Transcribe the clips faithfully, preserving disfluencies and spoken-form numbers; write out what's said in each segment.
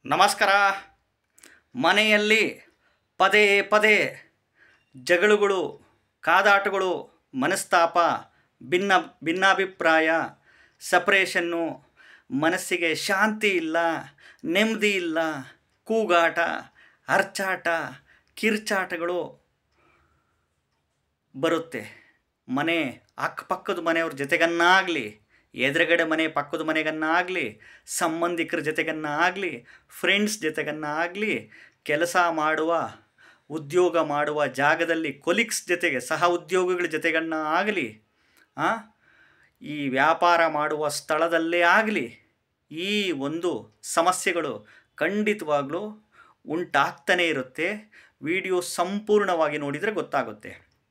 ನಮಸ್ಕಾರ. ಮನೆಯಲ್ಲಿ ಪದೇ ಪದೇ ಜಗಳಗಳು, ಕಾದಾಟಗಳು, ಮನಸ್ತಾಪ, ಭಿನ್ನ ಭಿನ್ನಾಭಿಪ್ರಾಯ, ಸಪ್ರೇಷನ್ನು, ಮನಸ್ಸಿಗೆ ಶಾಂತಿ ಇಲ್ಲ, ನೆಮ್ಮದಿ ಇಲ್ಲ, ಕೂಗಾಟ, ಅರ್ಚಾಟ, ಕಿರ್ಚಾಟಗಳು ಬರುತ್ತೆ. ಮನೆ ಅಕ್ಕಪಕ್ಕದ ಮನೆಯವ್ರ ಜೊತೆಗನ್ನಾಗಲಿ, ಎದುರುಗಡೆ ಮನೆ ಪಕ್ಕದ ಮನೆಗನ್ನಾಗಲಿ, ಸಂಬಂಧಿಕರ ಜೊತೆಗನ್ನ ಆಗಲಿ, ಫ್ರೆಂಡ್ಸ್ ಜೊತೆಗನ್ನ ಆಗಲಿ, ಕೆಲಸ ಮಾಡುವ ಉದ್ಯೋಗ ಮಾಡುವ ಜಾಗದಲ್ಲಿ ಕೊಲೀಗ್ಸ್ ಜೊತೆಗೆ, ಸಹ ಉದ್ಯೋಗಿಗಳ ಜೊತೆಗನ್ನ ಆಗಲಿ, ಈ ವ್ಯಾಪಾರ ಮಾಡುವ ಸ್ಥಳದಲ್ಲೇ ಆಗಲಿ, ಈ ಒಂದು ಸಮಸ್ಯೆಗಳು ಖಂಡಿತವಾಗ್ಲೂ ಉಂಟಾಗ್ತಾನೇ ಇರುತ್ತೆ. ವಿಡಿಯೋ ಸಂಪೂರ್ಣವಾಗಿ ನೋಡಿದರೆ ಗೊತ್ತಾಗುತ್ತೆ.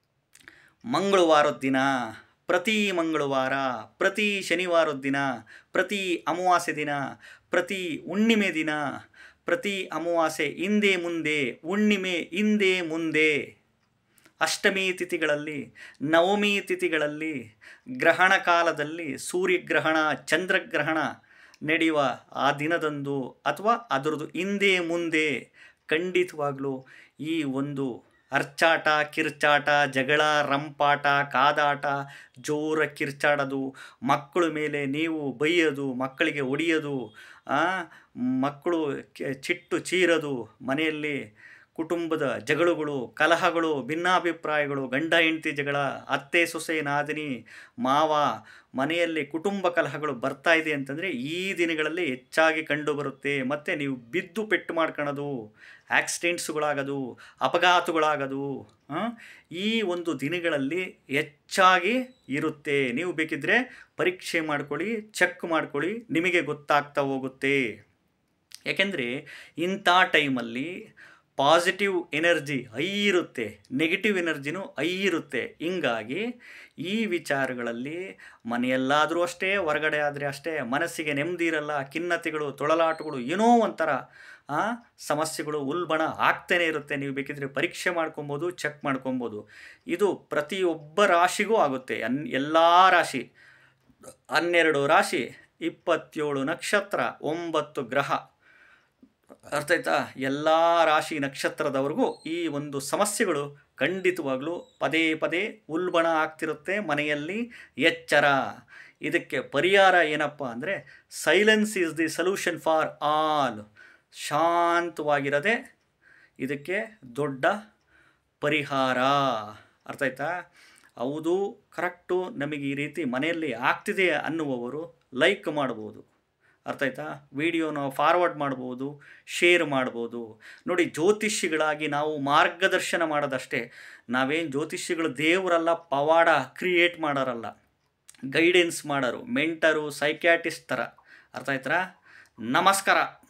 ಮಂಗಳವಾರದ ದಿನ, ಪ್ರತಿ ಮಂಗಳವಾರ, ಪ್ರತಿ ಶನಿವಾರದ ದಿನ, ಪ್ರತಿ ಅಮಾವಾಸ್ಯೆ ದಿನ, ಪ್ರತಿ ಹುಣ್ಣಿಮೆ ದಿನ, ಪ್ರತಿ ಅಮಾವಾಸ್ಯೆ ಹಿಂದೆ ಮುಂದೆ, ಹುಣ್ಣಿಮೆ ಹಿಂದೆ ಮುಂದೆ, ಅಷ್ಟಮಿ ತಿಥಿಗಳಲ್ಲಿ, ನವಮಿ ತಿಥಿಗಳಲ್ಲಿ, ಗ್ರಹಣ ಕಾಲದಲ್ಲಿ, ಸೂರ್ಯಗ್ರಹಣ, ಚಂದ್ರಗ್ರಹಣ ನಡೆಯುವ ಆ ದಿನದಂದು ಅಥವಾ ಅದರದ್ದು ಹಿಂದೆ ಮುಂದೆ ಖಂಡಿತವಾಗಲೂ ಈ ಒಂದು ಅರ್ಚಾಟ, ಕಿರ್ಚಾಟ, ಜಗಳ, ರಂಪಾಟ, ಕಾದಾಟ, ಜೋರ ಕಿರ್ಚಾಡೋದು, ಮಕ್ಕಳ ಮೇಲೆ ನೀವು ಬೈಯೋದು, ಮಕ್ಕಳಿಗೆ ಹೊಡೆಯೋದು, ಮಕ್ಕಳು ಚಿಟ್ಟು ಚೀರೋದು, ಮನೆಯಲ್ಲಿ ಕುಟುಂಬದ ಜಗಳಗಳು, ಕಲಹಗಳು, ಭಿನ್ನಾಭಿಪ್ರಾಯಗಳು, ಗಂಡ ಹೆಂಡತಿ ಜಗಳ, ಅತ್ತೆ ಸೊಸೆ ನಾದಿನಿ ಮಾವ, ಮನೆಯಲ್ಲಿ ಕುಟುಂಬ ಕಲಹಗಳು ಬರ್ತಾ ಇದೆ ಅಂತಂದರೆ ಈ ದಿನಗಳಲ್ಲಿ ಹೆಚ್ಚಾಗಿ ಕಂಡುಬರುತ್ತೆ. ಮತ್ತು ನೀವು ಬಿದ್ದು ಪೆಟ್ಟು ಮಾಡ್ಕೊಳ್ಳೋದು, ಆಕ್ಸಿಡೆಂಟ್ಸ್ಗಳಾಗೋದು, ಅಪಘಾತಗಳಾಗೋದು ಈ ಒಂದು ದಿನಗಳಲ್ಲಿ ಹೆಚ್ಚಾಗಿ ಇರುತ್ತೆ. ನೀವು ಬೇಕಿದ್ದರೆ ಪರೀಕ್ಷೆ ಮಾಡ್ಕೊಳ್ಳಿ, ಚೆಕ್ ಮಾಡ್ಕೊಳ್ಳಿ, ನಿಮಗೆ ಗೊತ್ತಾಗ್ತಾ ಹೋಗುತ್ತೆ. ಯಾಕೆಂದರೆ ಇಂಥ ಟೈಮಲ್ಲಿ ಪಾಸಿಟಿವ್ ಎನರ್ಜಿ ಹೈ ಇರುತ್ತೆ, ನೆಗೆಟಿವ್ ಎನರ್ಜಿನೂ ಹೈ ಇರುತ್ತೆ. ಹಿಂಗಾಗಿ ಈ ವಿಚಾರಗಳಲ್ಲಿ ಮನೆಯಲ್ಲಾದರೂ ಅಷ್ಟೇ, ಹೊರಗಡೆ ಆದರೆ ಅಷ್ಟೇ ಮನಸ್ಸಿಗೆ ನೆಮ್ಮದಿ ಇರಲ್ಲ. ಖಿನ್ನತೆಗಳು, ತೊಳಲಾಟಗಳು, ಏನೋ ಒಂಥರ ಸಮಸ್ಯೆಗಳು ಉಲ್ಬಣ ಆಗ್ತಾನೆ ಇರುತ್ತೆ. ನೀವು ಬೇಕಿದ್ರೆ ಪರೀಕ್ಷೆ ಮಾಡ್ಕೊಬೋದು, ಚೆಕ್ ಮಾಡ್ಕೊಬೋದು. ಇದು ಪ್ರತಿಯೊಬ್ಬ ರಾಶಿಗೂ ಆಗುತ್ತೆ. ಅನ್ ಎಲ್ಲ ರಾಶಿ, ಹನ್ನೆರಡು ರಾಶಿ, ಇಪ್ಪತ್ತೇಳು ನಕ್ಷತ್ರ, ಒಂಬತ್ತು ಗ್ರಹ, ಅರ್ಥ ಆಯ್ತಾ? ಎಲ್ಲ ರಾಶಿ ನಕ್ಷತ್ರದವರೆಗೂ ಈ ಒಂದು ಸಮಸ್ಯೆಗಳು ಖಂಡಿತವಾಗ್ಲೂ ಪದೇ ಪದೇ ಉಲ್ಬಣ ಆಗ್ತಿರುತ್ತೆ. ಮನೆಯಲ್ಲಿ ಎಚ್ಚರ. ಇದಕ್ಕೆ ಪರಿಹಾರ ಏನಪ್ಪ ಅಂದರೆ silence is the solution for all. ಶಾಂತವಾಗಿರೋದೇ ಇದಕ್ಕೆ ದೊಡ್ಡ ಪರಿಹಾರ. ಅರ್ಥ ಆಯ್ತಾ? ಹೌದು, ಕರೆಕ್ಟು, ನಮಗೆ ಈ ರೀತಿ ಮನೆಯಲ್ಲಿ ಆಗ್ತಿದೆ ಅನ್ನುವವರು ಲೈಕ್ ಮಾಡ್ಬೋದು. ಅರ್ಥ ಆಯ್ತಾ? ವಿಡಿಯೋನ ಫಾರ್ವರ್ಡ್ ಮಾಡ್ಬೋದು, ಶೇರ್ ಮಾಡ್ಬೋದು. ನೋಡಿ, ಜ್ಯೋತಿಷಿಗಳಾಗಿ ನಾವು ಮಾರ್ಗದರ್ಶನ ಮಾಡೋದಷ್ಟೇ. ನಾವೇನು ಜ್ಯೋತಿಷಿಗಳು ದೇವರಲ್ಲ, ಪವಾಡ ಕ್ರಿಯೇಟ್ ಮಾಡೋರಲ್ಲ, ಗೈಡೆನ್ಸ್ ಮಾಡೋರು, ಮೆಂಟರು, ಸೈಕ್ಯಾಟಿಸ್ಟ್ ಥರ. ಅರ್ಥ ಆಯ್ತಾ? ನಮಸ್ಕಾರ.